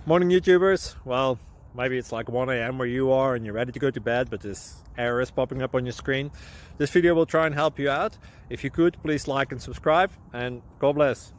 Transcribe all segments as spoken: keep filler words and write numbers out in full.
Morning YouTubers. Well, maybe it's like one A M where you are and you're ready to go to bed, but this error is popping up on your screen. This video will try and help you out. If you could, please like and subscribe, and God bless.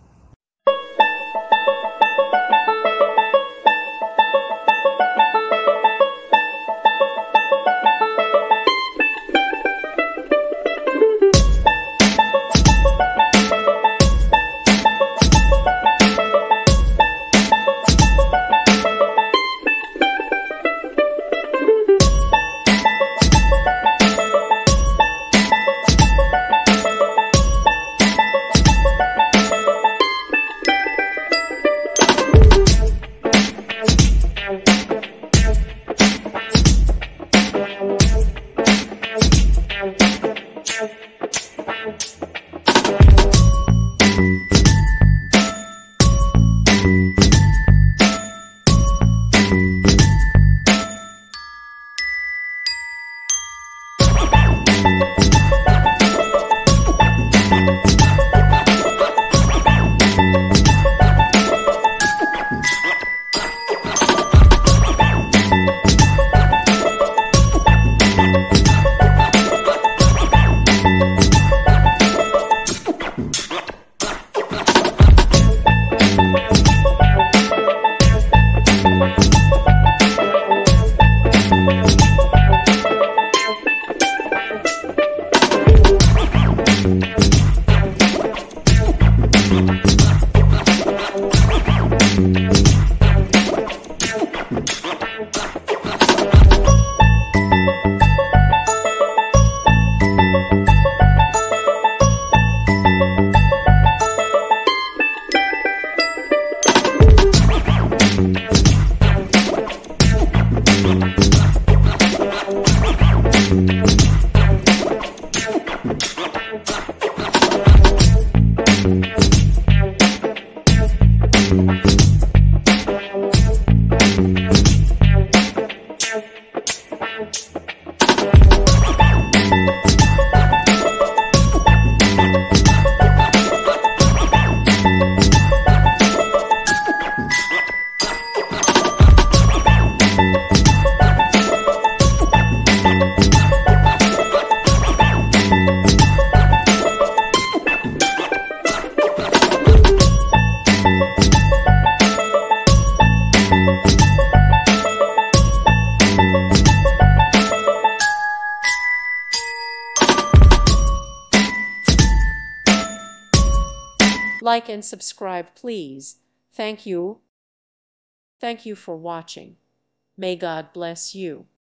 Like and subscribe, please. Thank you. Thank you for watching. May God bless you.